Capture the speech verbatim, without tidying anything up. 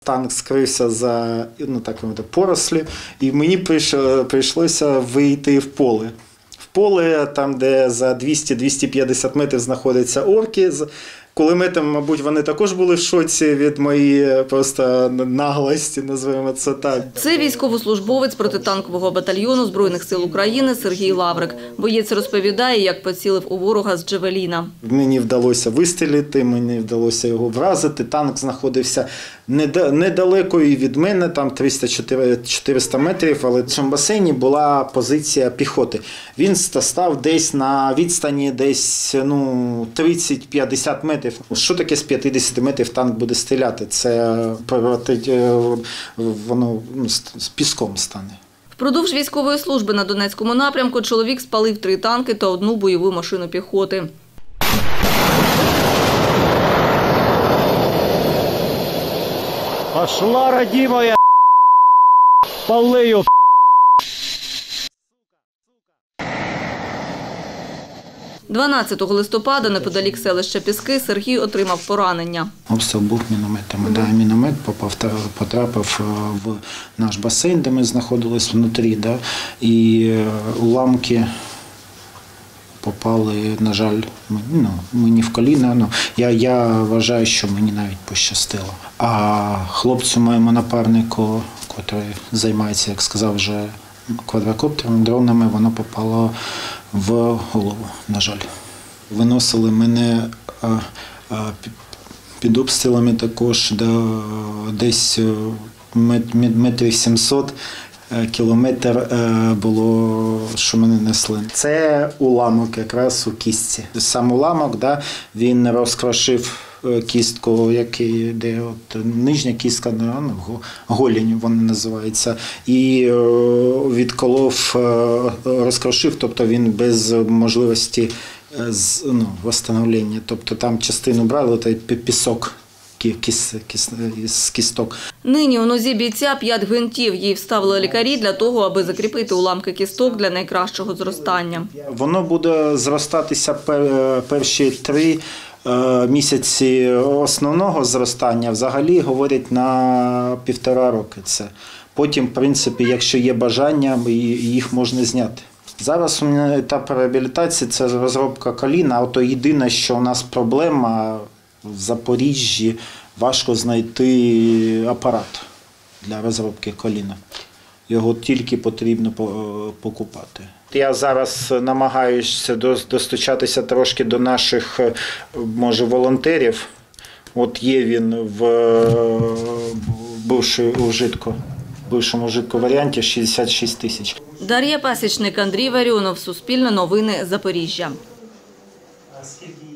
танк скрився за, ну, так, порослі, і мені прийшлося вийти в поле. В поле, там, де за двісті - двісті п'ятдесят метрів знаходяться орки. Кулеметом, мабуть, вони також були в шоці від моєї просто наглості, називаємо це так. Це військовослужбовець протитанкового батальйону Збройних сил України Сергій Лаврик. Боєць розповідає, як поцілив у ворога з Джавеліна. Мені вдалося вистрілити, мені вдалося його вразити. Танк знаходився недалеко від мене, там триста - чотириста метрів, але в цьому басейні була позиція піхоти. Він став десь на відстані десь, ну, тридцять - п'ятдесят метрів. Що таке з п'ятдесят метрів танк буде стріляти? Це воно, ну, з піском стане. Впродовж військової служби на Донецькому напрямку чоловік спалив три танки та одну бойову машину піхоти. Пошла, родимая, полыю. дванадцятого листопада неподалік селища Піски Сергій отримав поранення. Обстріл був мінометами. Да, міномет попав, потрапив в наш басейн, де ми знаходились внутрі, да, і уламки попали, на жаль, ну, мені в коліна. Ну, я, я вважаю, що мені навіть пощастило. А хлопцю, моєму напарнику, який займається, як сказав, вже квадрокоптером, дронами, воно попало в голову, на жаль. Виносили мене а, а, під обстрілами також до, десь метрів сімсот, кілометр було, що мене несли. Це уламок якраз у кістці. Сам уламок, да, він розкрошив кістку, який, де от, нижня кістка, ну, голінь вона називається, і відколов, розкрошив, тобто він без можливості, ну, встановлення. Тобто там частину брали, той пісок кіс, кіс, з кісток. Нині у нозі бійця п'ять гвинтів. Їй вставили лікарі для того, аби закріпити уламки кісток для найкращого зростання. Воно буде зростатися перші три місяці основного зростання, взагалі говорять на півтора роки це. Потім, в принципі, якщо є бажання, їх можна зняти. Зараз у мене етап реабілітації – це розробка коліна, а то єдине, що у нас проблема в Запоріжжі, важко знайти апарат для розробки коліна. Його тільки потрібно покупати. Я зараз намагаюся достучатися трошки до наших, може, волонтерів. От є він в бившому ужитку, бившому ужитку варіанті шістдесят шість тисяч. Дар'я Пасічник, Андрій Варіонов, Суспільне новини, Запоріжжя.